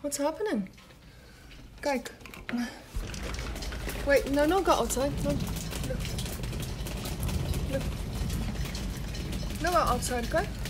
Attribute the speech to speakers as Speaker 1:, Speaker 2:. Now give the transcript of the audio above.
Speaker 1: What's happening? Kijk. Wait, no, go outside. No, look. No, go outside, okay?